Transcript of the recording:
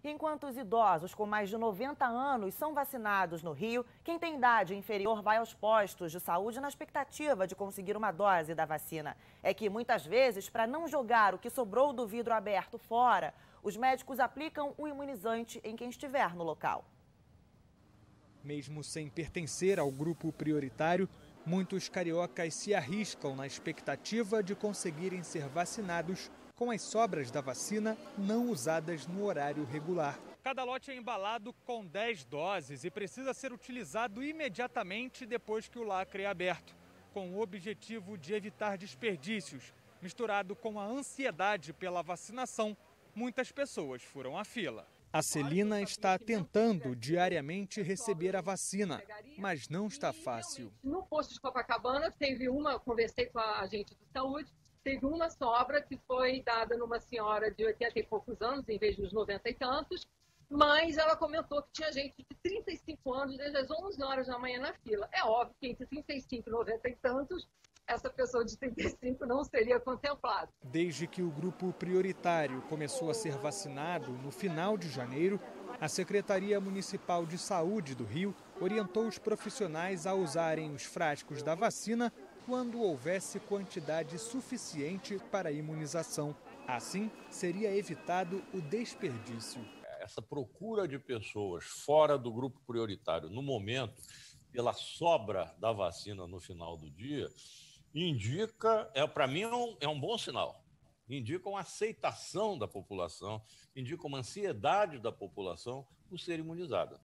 E enquanto os idosos com mais de 90 anos são vacinados no Rio, quem tem idade inferior vai aos postos de saúde na expectativa de conseguir uma dose da vacina. É que muitas vezes, para não jogar o que sobrou do vidro aberto fora, os médicos aplicam o imunizante em quem estiver no local. Mesmo sem pertencer ao grupo prioritário, muitos cariocas se arriscam na expectativa de conseguirem ser vacinados com as sobras da vacina não usadas no horário regular. Cada lote é embalado com 10 doses e precisa ser utilizado imediatamente depois que o lacre é aberto, com o objetivo de evitar desperdícios. Misturado com a ansiedade pela vacinação, muitas pessoas furam à fila. A Celina está tentando diariamente receber a vacina, mas não está fácil. No posto de Copacabana, teve uma, conversei com a agente de saúde, teve uma sobra que foi dada numa senhora de 80 e poucos anos, em vez dos 90 e tantos, mas ela comentou que tinha gente de 35 anos desde as 11 horas da manhã na fila. É óbvio que entre 35 e 90 e tantos, essa pessoa de 35 não seria contemplada. Desde que o grupo prioritário começou a ser vacinado no final de janeiro, a Secretaria Municipal de Saúde do Rio orientou os profissionais a usarem os frascos da vacina quando houvesse quantidade suficiente para a imunização. Assim, seria evitado o desperdício. Essa procura de pessoas fora do grupo prioritário no momento, pela sobra da vacina no final do dia, indica, para mim é um bom sinal. Indica uma aceitação da população, indica uma ansiedade da população por ser imunizada.